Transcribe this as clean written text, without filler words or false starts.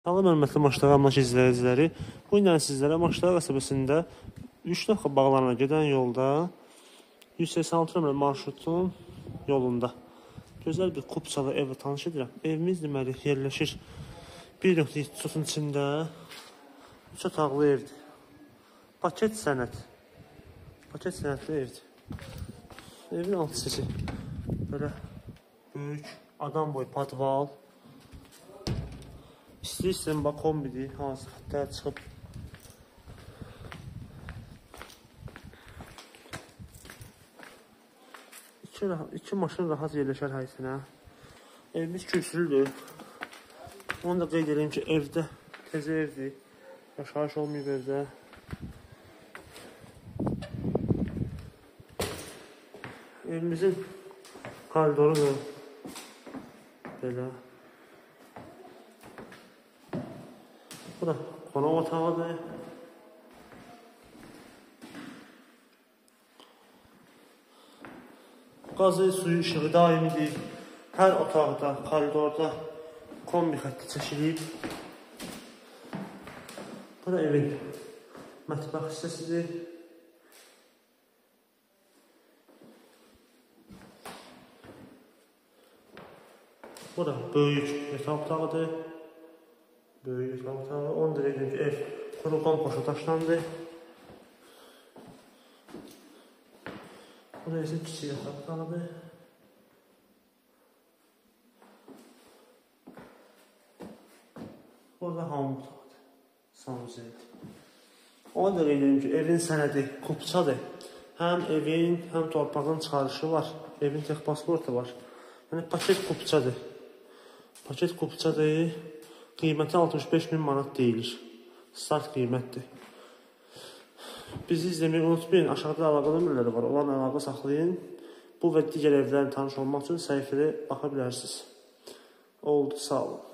Salam hörmətli Maçlar Əmlak izləyiciləri. Bu gün sizlərə Maçlar qəsəbəsində 3 dəfə bağlarına gedən yolda 186 nömrə marşrutun yolunda gözəl bir Kupçalı evi tanış edirəm. Evimiz deməli yerləşir 1.7 içində 3 otaqlı evdir. Paket sənədli evdir. Evin alt hissəsi belə böyük adam boyu podval. İstəyirsən bax kombidir, hansı xətlər çıxıb. İki maşın rahat yerləşər haysinə. Evimiz kürsülüdür. Onu da qeyd edeyim ki, evdə təzə evdir. Yaşayış olmayıb evdə. Evimizin koridorudur. Belə. Bu da qonaq otağıdır. Qazı, suyu, işığı daimidir. Hər otaqda, koridorda kombi xətti çəkilib. Bu da evin mətbəx hissəsidir. Bu da böyük yataq otağıdır. Böyük yataq otağı. Onu da dedim ki, ev kuru komposta daşlandı. Bu da isə kiçik yataq otağıdır. Burada hamam otağıdır. Sanuzeldir. Onu da dedim ki, evin sənədi Kupçadır. Həm evin, həm torpağın çıxarışı var. Evin tek pasportu var. Yəni paket Kupçadır. Paket Kupçadır. Qiyməti 65.000 manat deyilir. Start qiymətdir. Bizi izləməyi unutmayın. Aşağıda əlaqə nömrələri var. Olan əlaqə saxlayın. Bu və digər evlərin tanış olmaq üçün səhifədə baxa bilərsiniz. Oldu, sağ olun.